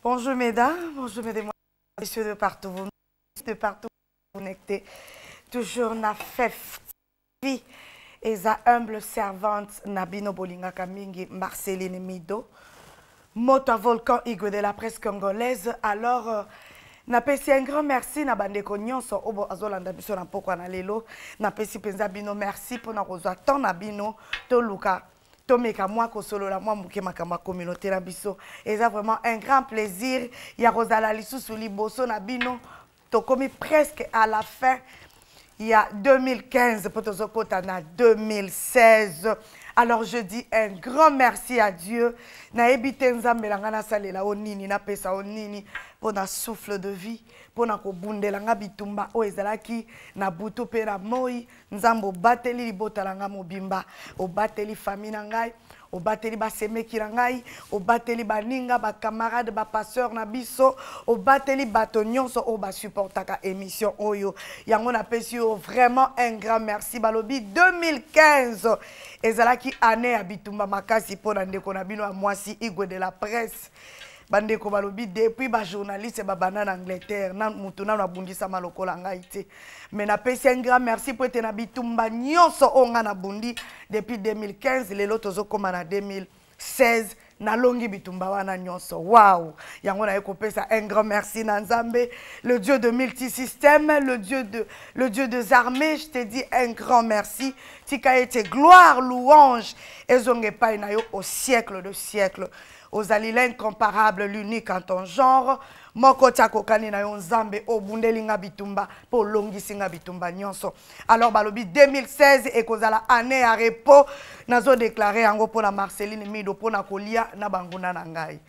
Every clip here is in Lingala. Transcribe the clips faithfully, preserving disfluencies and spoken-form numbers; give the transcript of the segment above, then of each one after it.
Bonjour mesdames, bonjour mesdames, messieurs de partout, vous de partout connectés. Toujours na fef vie et sa humble servante Nabino Bolinga Kamingi Marceline Mido, moto volcan Igwe de la presse congolaise. Alors, euh, na pesi un grand merci na bandeko nyonso obo azolanda biso na poko na lelo. Na pesi penza bino merci pour na kozwa temps na bino to luka. Tomeka moi kosolo la moi muke makamba communauté na biso. Et ça vraiment un grand plaisir. Ya Rosala lisusu liboso na bino. To komi presque à la fin. Il y a deux mille quinze pour Tozokota na deux mille seize. Alors je dis un grand merci à Dieu. Na ebite nzambe langa na salela onini na pesa onini pour na souffle de vie pour na kobundela nga bitumba o ezalaki na butu pe na moi nzambo bateli libota langa mobimba o bateli famille na ngai o bateli ba semeki na ngai o bateli baninga ba camarade ba passeur na biso o bateli bato nyonso o ba supportaka émission oyo yango na pesi o vraiment un grand merci balobi deux mille quinze ezalaki année ya bitumba makasi pona ndeko na bino a mwasi Igwe de la presse bandeko balobi depuis ba journaliste ba banana Angleterre na mutu na bundisa malokola ngai te mais na pesi un grand merci pour te na bitumba nyonso onga na bundi depuis deux mille quinze lelo tozokoma na deux mille seize na longi bitumba wana nyonso wow yango na ekopesa un grand merci na Nzambe le Dieu de multisystème le Dieu de le Dieu des armées je te dis un grand merci tika ete gloire louange ezonge pai na yo au siècle de siècle aux alliés l'incomparable l'unique en ton genre moko tako kani na yo Nzambe obundeli nga bitumba po longisi nga bitumba nyonso alors balobi deux mille seize ekozala année ya repos nazo déclarer yango pona Marceline Mido pona kolia na banguna na ngai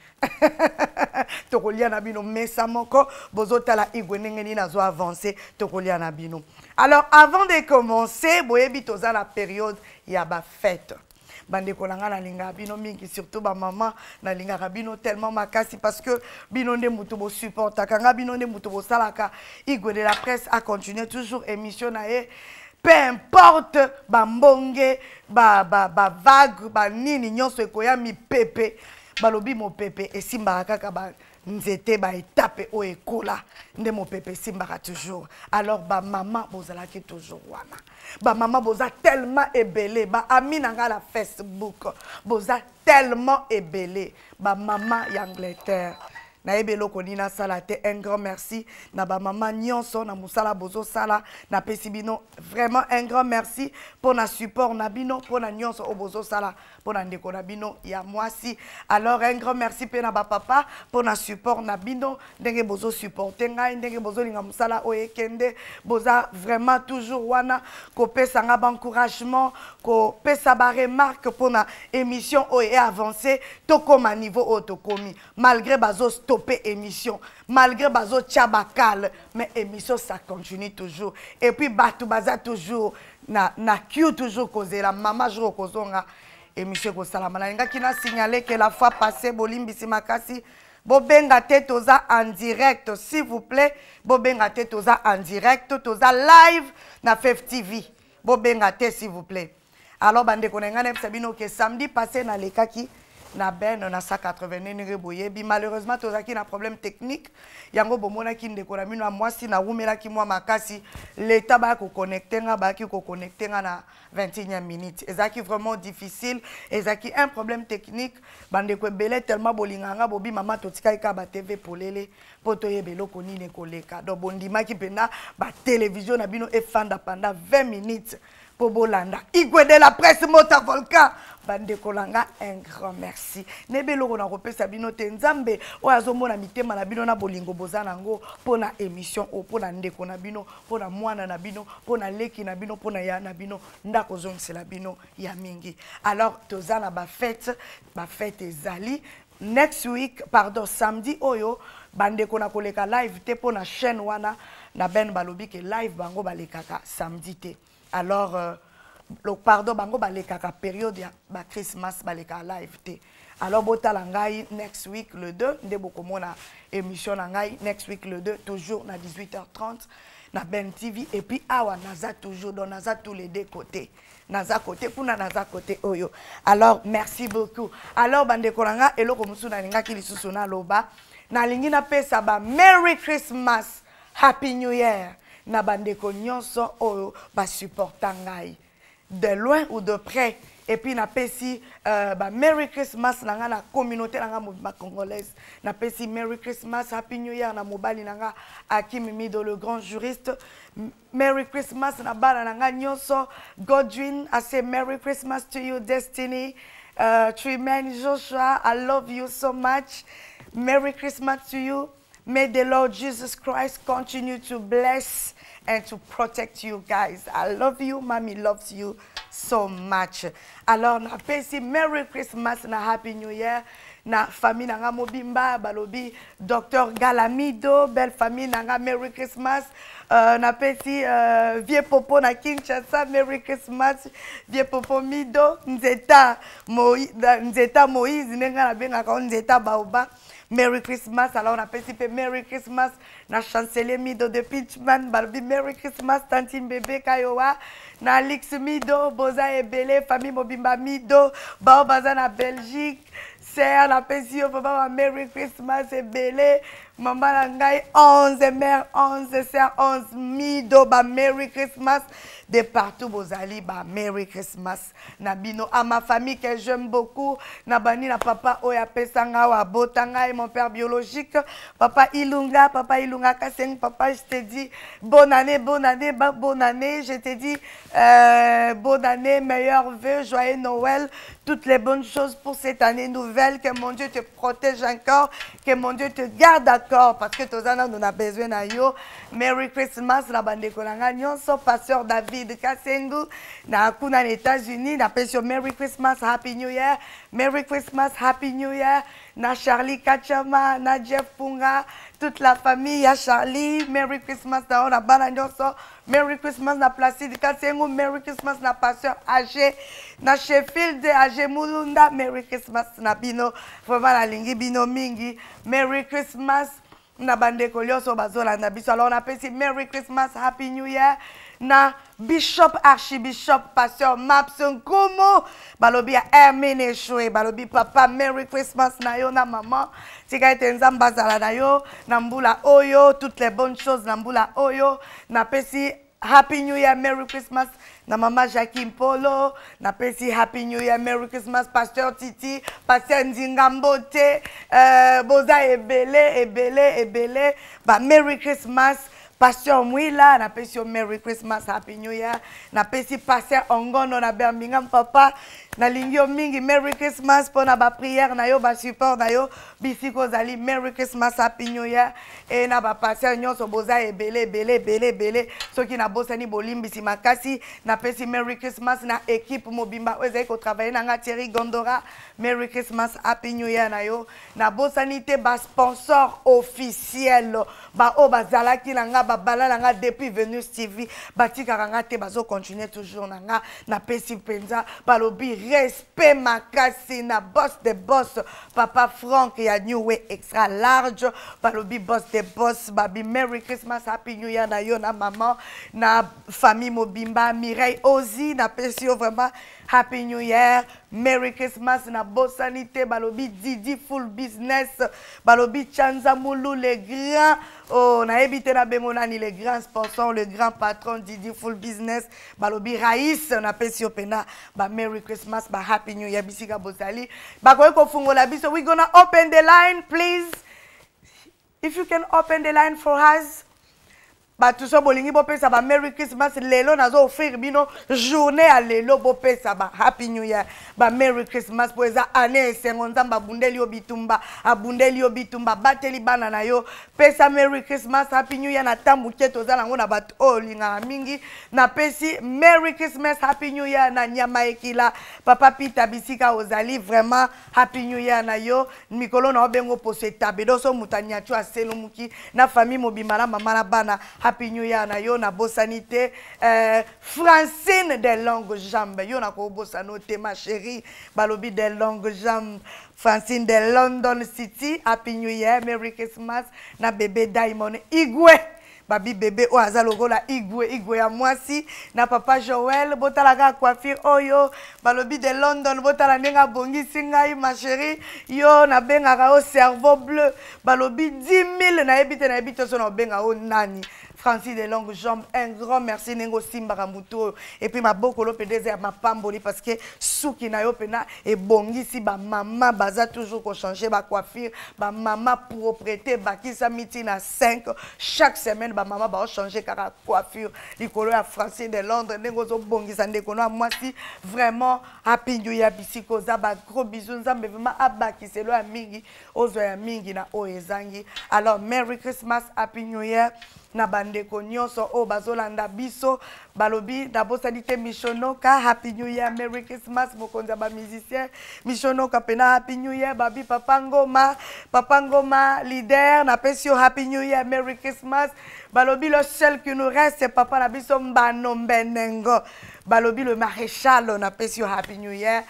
tokolia na bino mesa moko bozotala Igwe ndenge ni nazo avancer tokolia na bino. Alors avant de commencer boyebi toza la période ya ba fête bandeko langa na linga bino mingi surtout ba maman na linga bino tellement makasi parce que bino nde mutu bo supporta kanga bino nde mutu bo salaka Igwe de la presse a continué toujours émission na ye peu importe ba mbonge ba ba ba vague ba nini nyonso ekoya mi pepe balobi mo pepe esimba kaka ba nzete ba étape o ekola nde mo pepe simbaka toujours alors ba maman bozalaki toujours wana ba maman boza tellement ébélé ba ami nanga la Facebook boza tellement ébélé ba maman ya Angleterre na ebelo konina sala te un grand merci na ba maman nyonso na musala bozo sala na pesibino vraiment un grand merci pour na support na bino pour na nyonso obozo sala pour na ndeko na bino ya mwasi alors un grand merci pe na ba papa pour na support na bino ndenge bozo supporter ngai ndenge bozo linga musala oyekende boza vraiment toujours wana ko pesa nga ba encouragement ko pesa ba remarque pour na émission oye avancer to koma niveau o to komi malgré bazo stopper émission malgré bazo tchabakal mais émission ça continue toujours et puis batu baza toujours na na Q toujours causer la maman jour kozonga émission ko salama na nga kina signaler que la fois passée bolimbisi makasi bobenga te toza en direct s'il vous plaît bobenga te toza en direct toza live na F F T V bobenga te s'il vous plaît alors bande ko nga na sabino que samedi passé na lekaki na ben na cent quatre-vingt-neuf boyebi malheureusement tozaki na problème technique yango bomona ki ndeko na mino mwasi na rumela ki mwa makasi l'état ba ko connecter nga ba ki ko connecter nga na vingt et unième minute ezaki vraiment difficile ezaki un problème technique bande ko belé tellement bolinga nga bobi mama totika ka ba T V polele poto yebelo ko nini koleka do bondima ki pena ba télévision na bino e fanda pendant vingt minutes pour bolanda Igwe de la presse mota volcan bande kolanga un grand merci nebelo na kopesa bino te Nzambe o azomona mitema na bino na bolingo bozana ngo pona émission o pona ndeko na bino pona mwana na bino pona leki na bino pona ya na bino ndako zongisela bino ya mingi alors tozana ba fête ba fête ezali next week pardon samedi oyo bande kona koleka live te pona chaîne wana na ben balobi ke live bango balekaka samedi te alors euh, le pardon bango balekaka période ya ba Christmas baleka live te alors botala ngai next week le deux nde bokomona émission na ngai next week le deux toujours na dix-huit heures trente na Ben T V et puis awa naza toujours dans naza tous les deux côtés. Naza côté pour naza côté oyo. Alors merci beaucoup. Alors bande kolanga eloko musu na linga ki lisusu na loba. Na lingi na pesa ba Merry Christmas, Happy New Year. Na bande ko nyonso oyo ba supporta ngai. De loin ou de près. Et puis na pesi euh, bah, Merry Christmas nanga na communauté nanga ma congolaise. Na pesi Merry Christmas, Happy New Year na mobali nanga Hakim Mido le grand juriste. Merry Christmas na bana nanga nyonso. Godwin, I say Merry Christmas to you, Destiny. Uh, Trimen Joshua, I love you so much. Merry Christmas to you. May the Lord Jesus Christ continue to bless and to protect you guys. I love you. Mommy loves you so much. Alors, na pesi Merry Christmas na Happy New Year. Na famille nanga mobimba balobi Docteur Galamido, belle famille nanga Merry Christmas. Uh, na pesi uh, Vieux Popo na Kinshasa, Merry Christmas. Vieux Popo Mido, Nzeta Moïse, Nzeta Moïse, nenga na benga ka Nzeta Baoba. Merry Christmas, alors on a participé Merry Christmas, na chancelier Mido de Pitchman, balobi Merry Christmas, Tantine Bébé Kayowa, na Alix Mido, Boza Ebele, famille Mobimba Mido, Bao Baza na Belgique, Serre, la Pesio, papa, Merry Christmas Ebele, maman Langai, onze, mère onze, Serre onze, Mido, ba Merry Christmas, de partout Bozali, ba Merry Christmas, Nabino, à ma famille que j'aime beaucoup, Nabani, na papa Oya Pesanga, wa Botanga et mon père biologique, papa Ilunga, papa Ilunga Kaseng, papa, je te dis, bonne année, bonne année, bonne année, je te dis, euh, bonne année, meilleurs vœux, joyeux Noël, toutes les bonnes choses pour cette année nouvelle, que mon Dieu te protège encore, que mon Dieu te garde d'accord, parce que tous les ans, on a besoin de yo. Merry Christmas, la bande de Kolanga, Nyonso, pasteur David Kasengu, na kuna les États-Unis, na pasteur Merry Christmas, Happy New Year, Merry Christmas, Happy New Year, na Charlie Kachama, na Jeff Punga, toute la famille, ya Charlie, Merry Christmas, na on a bana Nyonso, Merry Christmas, na Placide Kasengu, Merry Christmas, na pasteur Age, na Sheffield, Age Mulunda, Merry Christmas, na Bino, vraiment la lingi Bino Mingi, Merry Christmas, na bande kolioso bazola na biso. Alors on appelle ici Merry Christmas, Happy New Year. Na Bishop Archibishop Pasteur Mapson Kumu balobi ya Hermine Choué balobi papa Merry Christmas na yo na maman tika ete nzamba zala na yo na mbula oyo toutes les bonnes choses na mbula oyo na pesi Happy New Year, Merry Christmas na mama Jackie Mpolo, na pesi Happy New Year, Merry Christmas, Pasteur Titi, Pasteur Nzingambote, euh, Boza Ebele, Ebele, Ebele, ba Merry Christmas, Pasteur Mwila, na pesi Merry Christmas, Happy New Year, na pesi Pasteur Ongono na Birmingham papa, na lingio mingi Merry Christmas pour na ba prière na yo ba support na yo bisiko zali Merry Christmas Happy New Year et na ba passer nyonso boza ebele ebele ebele ebele soki na bosani bolimbisi makasi na pesi Merry Christmas na équipe mobimba ezai ko travailler na nga Thierry Gondora Merry Christmas Happy New Year na yo na bosani te ba sponsor officiel ba o bazalaki na nga ba balala nga depuis Venus T V batika nga te bazo continuer toujours na nga na pesi penza balobi respect makasi na boss de boss papa Frank ya New Way extra large balobi boss de boss babi Merry Christmas Happy New Year na yo na maman na famille mobimba Mireille Ozi na pesio vraiment Happy New Year Merry Christmas na bosanité balobi Didi full business balobi Chanza Moulou les grands oh na évité na bemonani les grands sponsors le grand patron Didi full business balobi Raïs na pesio pena ba Merry Christmas ba Happy New Year bisika bosali ba ko ko fungola biso we gonna open the line please if you can open the line for us. Ba tout ça bolingi bo pesa ba Merry Christmas lelo nazo offrir bino journée à lelo bo pesa ba Happy New Year ba Merry Christmas po eza année sengonza ba bundeli obitumba abundeli obitumba bateli bana na yo pesa Merry Christmas Happy New Year na tambu keto za nango na bat olinga mingi na pesi Merry Christmas Happy New Year na nyama ekila papa Pita bisika ozali vraiment Happy New Year na yo mikolo na obengo poso tabedo so mutanya tu aselo muki na famille mobimala mama na bana Happy New Year na yo na bosanité euh, Francine des longues jambes yo na ko bosanote ma chérie balobi des longues jambes Francine de London City Happy New Year Merry Christmas na bébé Diamond Igwe babi bébé o azalogo la igwe igwe ya mwasi na papa Joël botala ka coiffure oyo balobi de London botala ndenga bongisi ngai ma chérie yo na benga ka o cerveau bleu balobi dix mille na ebite na ebite so na benga o nani Francis de longues jambes, un grand merci Nengo Simba Ramuto et puis ma boko lo pédé ma pamboli parce que souki na yo pena et bongi si ba maman baza toujours ko changer ba coiffure ba maman propreté ba ki sa miti na cinq chaque semaine ba maman ba changer kara coiffure likolo ya Francis de Londres Nengo zo bongi sa ndeko na moi si vraiment happy new year bisiko za ba gros bisous nzambe vraiment abaki selo ya mingi ozo ya mingi na oezangi alors merry Christmas happy new year na bandeko nyonso o bazolanda biso balobi dabosani te mishonoka happy new year merry Christmas mokonza ba musicien mishonoka pena happy new year babi papa ngoma papa ngoma leader na pesio happy new year merry Christmas balobi le seul qui nous reste c'est papa na biso mbano mbenengo balobi le maréchal na pesio happy new year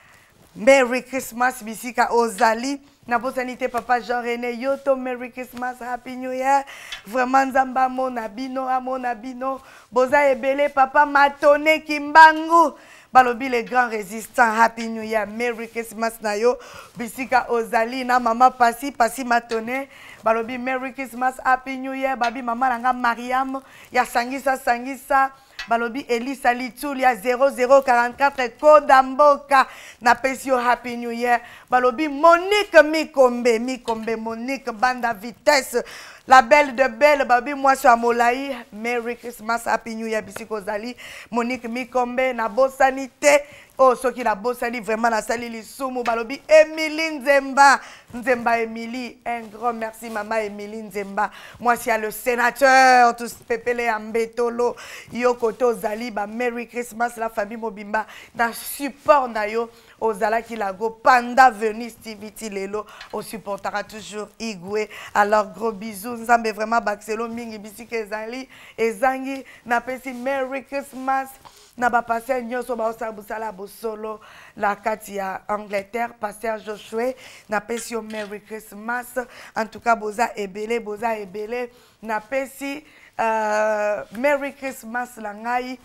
merry Christmas bisika ozali na bosanité papa Jean-René Yoto merry Christmas happy new year vraiment nzamba mona bino amona bino boza ebele papa Matone Kimbangu balobi les grands résistants happy new year merry Christmas na yo bisika ozali na mama Pasi Pasi Matone balobi merry Christmas happy new year babi mama nanga Mariam ya sangisa sangisa balobi Elisa Litulia zéro zéro quarante-quatre Kodamboka na pesio happy new year balobi Monique Mikombe Mikombe Monique banda vitesse la belle de belle babi moi sur Molaï merry Christmas happy new year bisiko zali Monique Mikombe na bosanité oh ce qui la bosani vraiment la sali lisumu balobi Emilie Nzemba Nzemba Emilie un grand merci maman Emilie Nzemba moi c'est le sénateur tous pepele ambetolo yokoto zali ba merry Christmas la famille Mobimba na support na yo ozala ki lago panda venu Stiviti lelo on supportera toujours Igwe alors gros bisous nzambe vraiment baxelo mingi bisike ezali ezangi na pesi merry Christmas na ba passer nyonso ba osabusala bosolo la kati ya Angleterre pasteur Joshua na pesi yo merry Christmas en tout cas boza ebele boza ebele na pesi euh, merry Christmas la ngai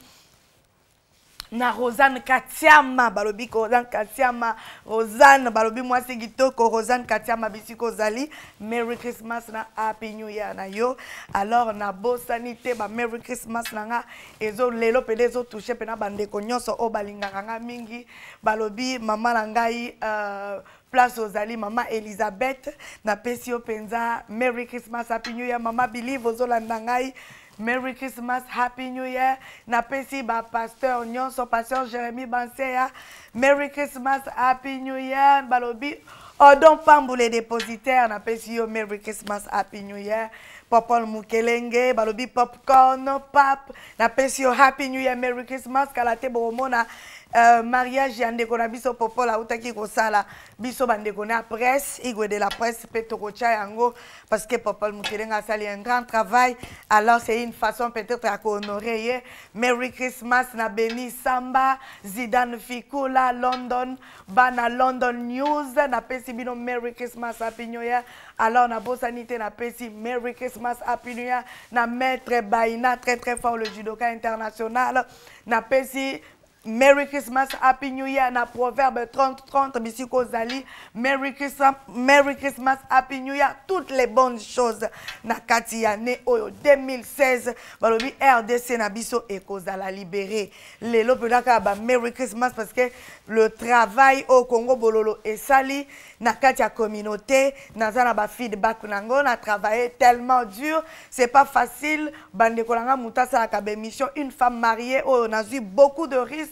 na Rosanne Katiama balobi ko Rosanne Katiama Rosanne balobi moi c'est kitoko Rosanne Katiama bisiko zali merry Christmas na happy new year na yo alors na bosanité ba merry Christmas na nga ezo lelo pele zo toucher pena bandeko nyonso o balingaka nga mingi balobi mama na ngai euh, place ozali mama Elizabeth na pesio penza merry Christmas happy new year mama believe ozolanda ngai merry Christmas happy new year na pesi ba pasteur nyonso pasteur Jérémy Banseya merry Christmas happy new year balobi odon pambule dépositaire na pesi yo merry Christmas happy new year Popol Mukelenge balobi popcorn pap na pesi yo happy new year merry Christmas kalate bomona Euh, mariage yandeko na biso popol autaki kosala biso bandeko na presse igwe de la presse petoko cha yango parce que popol mukelenga sali un grand travail alors c'est une façon peut-être à honorer merry Christmas na Beni Samba Zidane Fikula London bana London News na pesi bino merry Christmas happy new year alors na bosanité na pesi merry Christmas happy new year na maître Baina très très fort le judoka international na pesi merry Christmas happy new year na proverbe trente trente bisiko zali merry Christmas merry Christmas happy new year toutes les bonnes choses na kati ya ne oyo deux mille seize balobi R D C na biso ekozala libéré lelo pelaka ba merry Christmas parce que le travail au Congo bololo esali na kati ya communauté naza na ba feedback nango na travailler tellement dur c'est pas facile bande kolanga mutasa la kabe mission une femme mariée oh on a eu beaucoup de risques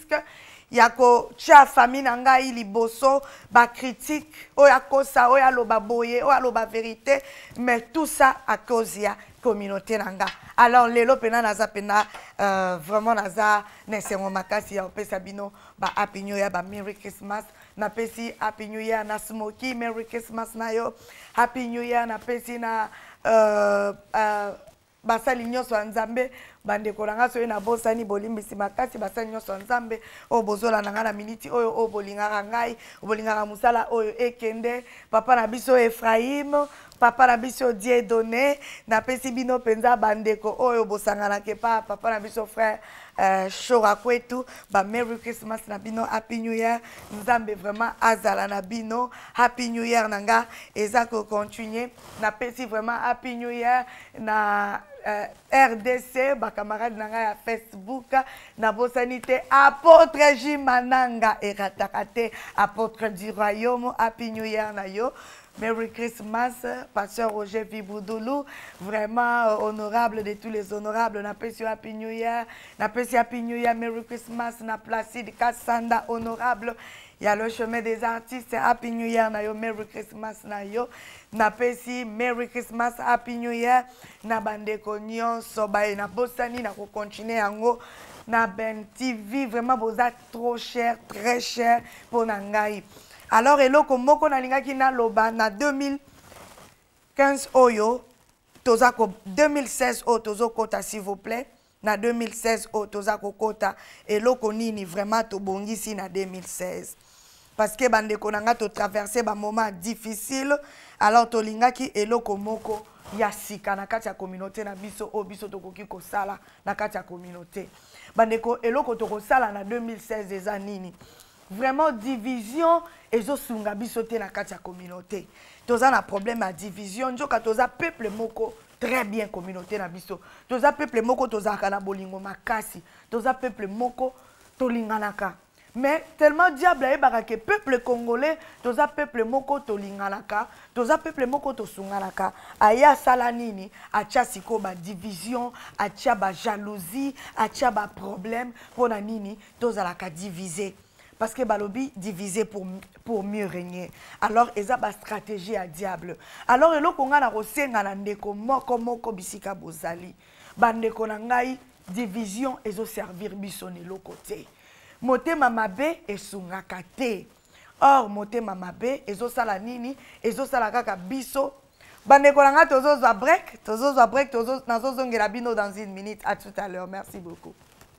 yako cha famille nanga ili boso ba critique o yako sa o ya loba boye o ya loba vérité mais tout ça à cause ya communauté nanga alors lelo pena naza pena euh, vraiment naza nesemo makasi ya opesa bino ba happy new year ba merry Christmas na pesi happy new year na Smoky merry Christmas na yo happy new year na pesi na euh, euh, basali nyonso ya nzambe bandeko na nga soki nabosani bolimbisi makasi basali nyonso ya nzambe oyo bozolanda nga na miniti oyo oyo bolingaka ngai bolingaka mosala oyo ekende papa na biso Efraim papa na biso Dieudonné napesi bino mpenza bandeko oyo bosanganaka pa papa na biso frère Uh, Shora kwetu ba Merry Christmas na bino, Happy New Year. Nzambe vraiment azala na bino, Happy New Year nanga eza ko continuer na pesi vraiment Happy New Year na uh, R D C ba camarade nanga ya Facebook na bosanité apôtre Jimananga eratakate apôtre du royaume. Happy New Year na yo. Merry Christmas, pasteur Roger Viboudoulou, vraiment euh, honorable de tous les honorables. Na pesi Happy New Year, na pesi Happy New Year, Merry Christmas, na Placide Kassanda, honorable. Il y a le chemin des artistes, Happy New Year, na yo, Merry Christmas, na yo. Na pesi Merry Christmas, Happy New Year, na bandeko nyonso, ba na bosani, na ko continuer yango. Na Ben T V, vraiment vous êtes trop cher, très cher pour Nangaï. Alors, eloko moko na lingaki na loba na deux mille quinze oyo, tozako deux mille seize o tozo kota s'il vous plaît, na deux mille seize o tozako kota, eloko nini vraiment to bongisi na deux mille seize. Parce que bandeko nanga to traverser ba moment difficile, alors to lingaki eloko moko ya sika na kati ya communauté na biso o biso tokoki kosala na kati ya communauté. Bandeko eloko to kosala na deux mille seize eza nini? Vraiment division et zo sunga biso te na kati ya communauté. Toza na problème à division, njoka toza peuple moko très bien communauté na biso. Toza peuple moko toza kana bolingo makasi. Toza peuple moko tolinganaka. Mais tellement diable e baka ke peuple congolais, toza peuple moko tolinganaka, toza peuple moko tosunganaka. Aya sala nini, acha siko ba division, acha ba jalousie, acha ba problème pona nini, toza la ka diviser. Parce que balobi divisé pour, pour mieux régner. Alors, ils ont une stratégie à diable. Alors, ils ont une rosenga na ndeko moko moko bisika bozali. Bandeko na ngai division ils ont servir bisone lo côté. Motema mabe esungaka te. Or motema mabe ezo sala nini? Ezo sala kaka biso. Bandeko na ngai tozo za break, tozo za break, tozo nazo zongela bino dans une minute. À tout à l'heure. Merci beaucoup.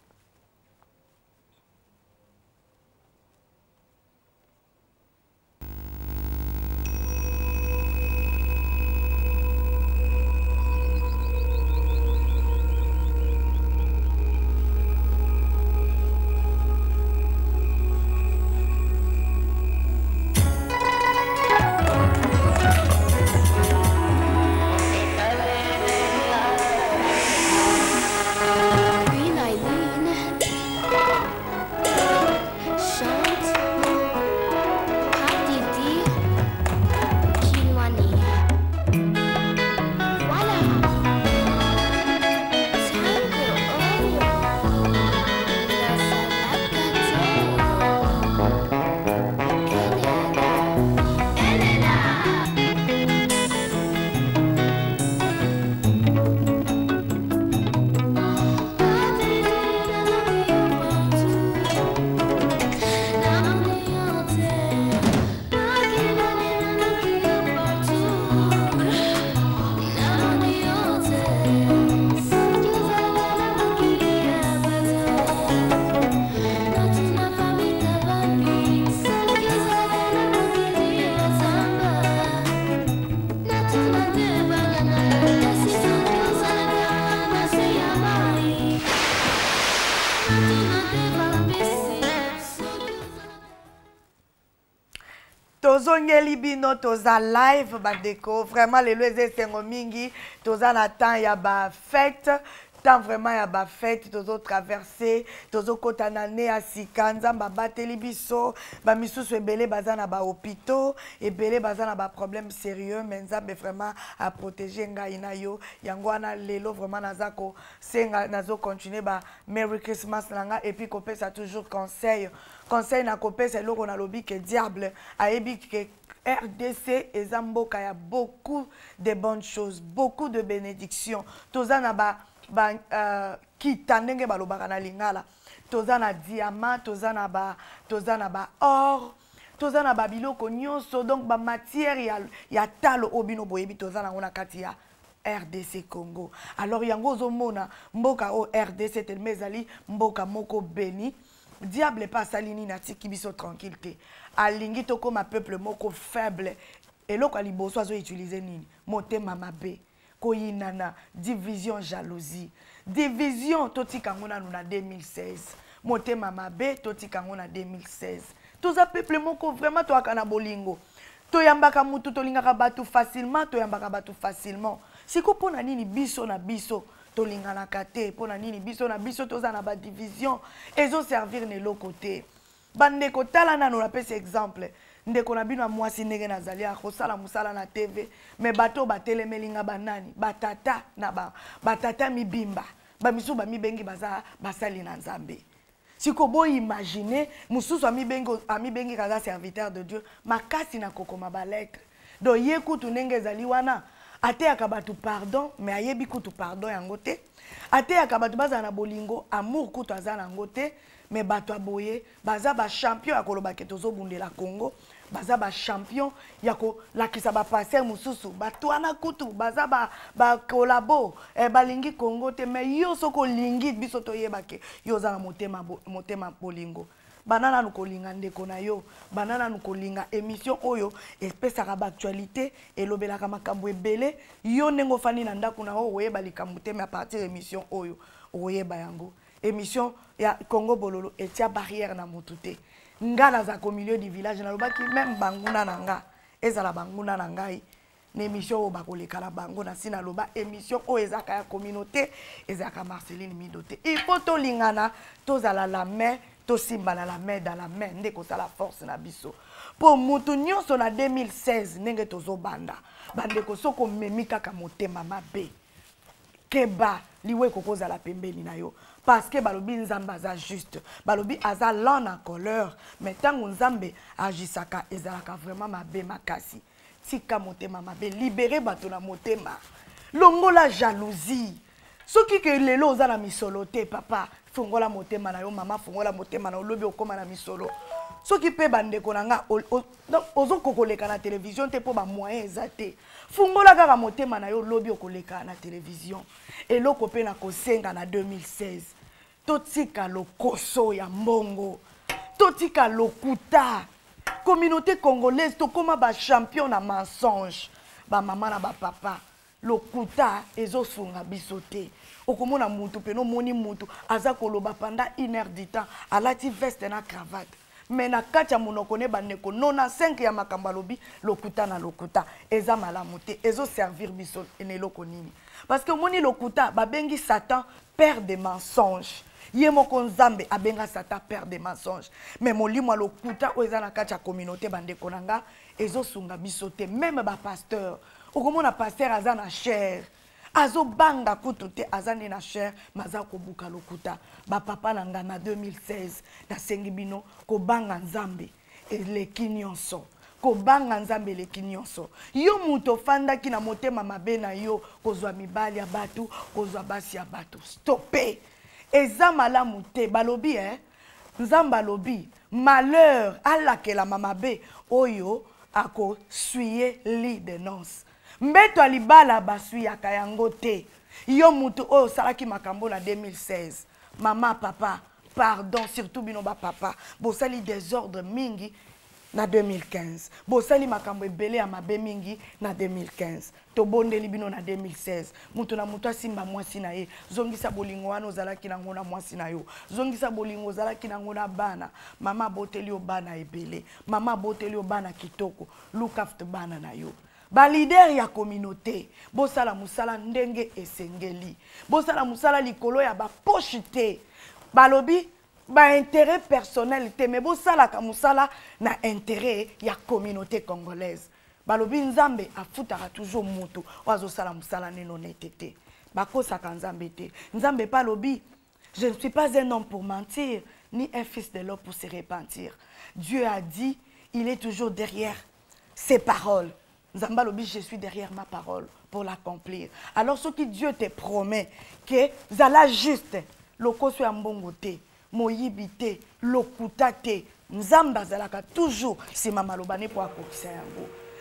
Tozongeli bino toza live bandeko vraiment les lois sengo mingi toza na temps ya ba fête temps vraiment ya ba fête tozo traverser tozo kotana ne ya sika nzamba bateli biso ba misusu ebele baza na ba hôpitaux ebele baza na ba problème sérieux mais nzambe vraiment a protéger ngai na yo yango wana lelo vraiment nazako senga nazo continuer ba Merry Christmas nanga et puis kopesa toujours conseil conseil na kopesa eloko na lobi ke diable ayebi ke R D C et Zamboka, il y a beaucoup de bonnes choses, beaucoup de bénédictions. Toza na ba ba kita ndenge balobaka na lingala. Toza na diamant, toza na ba toza na ba or, toza na ba biloko nyonso donc ba matière ya ya talo obino boyebi toza na ngona kati ya R D C Congo. Alors yango zomona mboka o R D C tel mezali mboka moko beni. Diable pas salini na tiki biso tranquillité. Alingi toko ma peuple moko faible. Et loko aliboso azo utiliser nini? Motema mabe. Koyinana division jalousie. Division toti kangona na deux mille seize. Motema mabe toti kangona deux mille seize. Tous a peuple moko vraiment to akana bolingo. To yambaka mutu to lingaka batu facilement, to yambaka batu facilement. Siko pona nini biso na biso to lingana kate, pona nini biso na biso to za na ba division, ezo servir ne lo côté. Bande ko tala na no pese exemple. Ndeko na bino mwasi ndenge nazali akosala musala na T V, mais bato batelemelinga banani, batata na ba batata mibimba. Ba misu ba mibengi baza basali na Nzambe. Si kobo imaginer mususu ami bengo ami bengi kaza serviteur de Dieu makasi na kokoma balek do yekutu ndenge zali wana ate akabatu pardon mais ayebi kutu pardon yango te ate akabatu baza na bolingo amour kutu azana yango te mais bato aboye baza ba champion akoloba ketozo bundela Congo baza ba champion yako lakisa ba passer mususu batwana kutu baza ba ba kolabo e balingi Congo te mais yo soko lingi biso to yebake yo za na motema motema bolingo banana nukolinga ndeko na yo banana nukolinga émission oyo espèce ba actualité elobelaka makambo ebele yo nengo fani na ndako na o oyeba likambo te mais à partir émission oyo oyeba yango émission ya Congo Bololo etia barrière na motute ngala za ko milieu du village na lobaki même banguna nanga ezala banguna na ngai na émission o bakoleka la bango na sina loba émission o ezaka ya communauté ezaka Marceline Midote il faut to lingana to zala la main to simba na la main dans la main ndeko la force na biso pour mutu nyonso na deux mille seize ndenge tozo banda bandeko soko memi kaka motema mabe keba liwe kokoza la pembeni na yo parce que balobi nzambe aza juste balobi aza l'an en couleur mais tango nzambe agisaka ezalaka vraiment mabe makasi tika motema mabe libérer bato na motema longola jalousie soki ke lelo oza na misolo te papa fungola motema na yo mama fungola motema na olobi okoma na misolo soki pe bandeko na nga ozo kokoleka na télévision te po ba moyen ezate fungola kaka motema na yo lobi okoleka na télévision eloko pe na kosenga na deux mille seize totika lokoso ya mbongo totika lokuta communauté congolaise to koma ba champion na mensonge ba mama na ba papa lokuta ezo sunga bisote okomona mutu pe no moni mutu aza koloba pendant une heure du temps alati veste na cravate mais na kati ya monoko ne bandeko quatre-vingt-quinze ya makamba lobi lokuta na lokuta eza malamu te ezo servir biso ene loko nini parce que moni lokuta babengi Satan père des mensonges yemoko nzambe abenga Satan père des mensonges mais molimo lokuta o eza na kati ya communauté bandeko nanga ezo sunga biso te même ba pasteur okomona pasteur aza na chair azo banga kutu azane na cher maza kobuka lokuta ba papa na nga na deux mille seize na sengi bino ko banga nzambe eleki nyonso ko banga nzambe eleki nyonso yo muto fanda ki na motema mabe na yo kozwa mibali ya batu kozwa basi ya batu stopé eza malamu te balobi eh nzamba alobi malheur alakela mamabe oyo ako suye li de noces mbeto alibala basui ya kayango te yo mutu oyo salaki makambo na deux mille seize mama papa pardon surtout bino ba papa bosali désordre mingi na deux mille quinze bosali makambo ebele ya mabe mingi na deux mille quinze to bondeli bino na deux mille seize mutu na mutu asimba mwasi na ye zongisa bolingo wana ozalaki nango na mwasi na yo zongisa bolingo ozalaki nango na bana mama boteli o bana ebele mama boteli o bana kitoko look after bana na yo ba leader ya communauté bosala musala ndenge esengeli bosala musala likolo ya ba poche te balobi ba intérêt personnel te mais bosala ka musala na intérêt ya communauté congolaise balobi nzambe afutaka toujours mutu wazo sala musala neno netete bakosa ka nzambe te nzambe pa lobi je ne suis pas un homme pour mentir ni un fils de l'homme pour se repentir. Dieu a dit il est toujours derrière ses paroles. Nzamba lobi, je suis derrière ma parole pour l'accomplir. Alors ce que Dieu te promet, que zala juste, loko so mbongo te, moyibi te, lokuta te, nzamba zalaka toujours si mama lobane pour akokisa yango.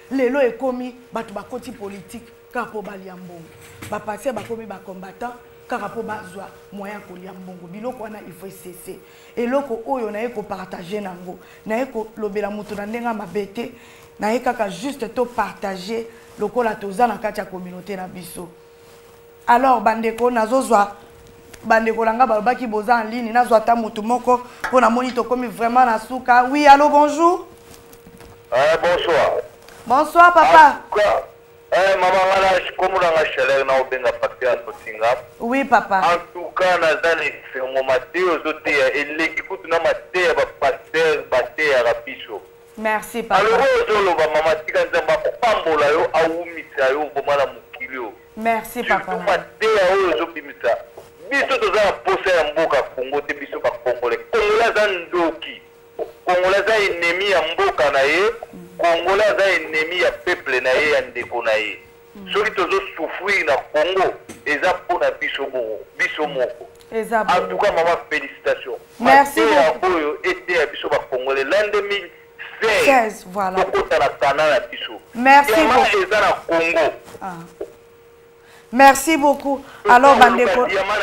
lelo ekomi bato bakoti politique kaka po balia mbongo bapatien bakomi bacombattant kaka po bazwa moyen kolia mbongo biloko wana il faut cesser eloko oyo naye kopartage nango naye kolobela moto na ndenge mabe te naye kaka juste to partager lokola toza na kati ya communauté na biso. Alors bandeko nazozwa bandeko langa balobaki boza en ligne nazwa ta mutu moko po na moni to komi vraiment na suka. Oui, allô, bonjour. Euh, bonsoir. Bonsoir papa. Eh maman ngala shikomula nga chaleur na obenga papier asotinga. Oui papa. En tout cas nazali fermo Mateo zote ya eleki kutu na Mateo ba pasteur bate ya rapiso. Merci papa. Alors ozolo ba mama tika nzamba kopambola yo awumisa yo bomala mukilio. Merci papa. Mateo ozo bimisa. Biso toza posa ya mboka Kongo te biso ba Congolais. Congolais za ndoki. Congolais za ennemi ya mboka na ye. Congolais za ennemi ya peuple na ye ya ndeko na ye. Soki tozo souffrir na Congo eza pona biso moko, biso moko. En tout cas maman félicitations. Merci beaucoup. Oyo était ya biso ba Congolais l'an deux mille seize voilà. Merci beaucoup. Eza na Congo. Ah. Merci beaucoup. Alors bandeko.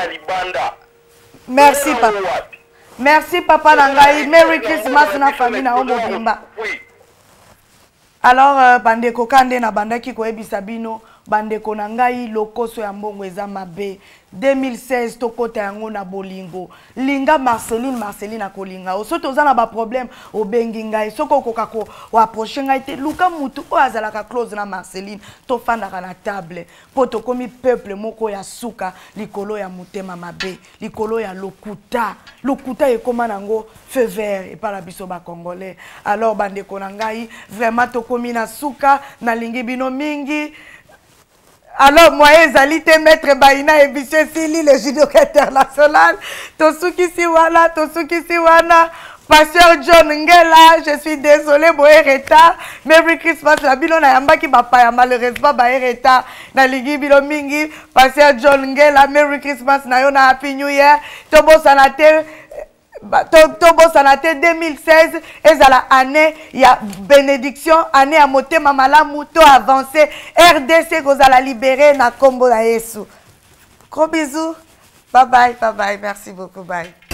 Merci papa. Merci papa Nangai. Merry Christmas na famille na Ombo Bimba. Alors euh, bandeko kande na bandaki ko ebisa bino bandeko Nangai lokoso ya mbongo eza mabe. deux mille seize tokota yango na bolingo. Linga Marceline Marceline akolinga. Osoto za na ba problème obengi ngai. Soko koka ko approcher ngai te luka mutu o azalaka close na Marceline to fandaka na table. Poto komi peuple moko ya suka likolo ya mutema mabe. Likolo ya lokuta. Lokuta ekoma nango feu vert et par la biso ba congolais. Alors bandeko nangai vraiment to komi na suka na lingi bino mingi. Alors, moi, Ezalité, maître Baïna et Biché Sili, le judoka international. Tosuki Siwana, Tosuki Siwana, Pasteur John Ngela, je suis désolé, Boereta. Merry Christmas, la bilo na yamba ki bapaya, malheureusement, Baereta. Na ligi bilo mingi, Pasteur John Ngela, Merry Christmas, na yo na Happy New Year. Tobo Sanate. Tobo Sanate deux mille seize ezala année ya bénédiction année à motema malamu to avancé R D C kozala libéré na kombo na Yesu. Gros bisous. Bye bye, bye bye. Merci beaucoup. Bye.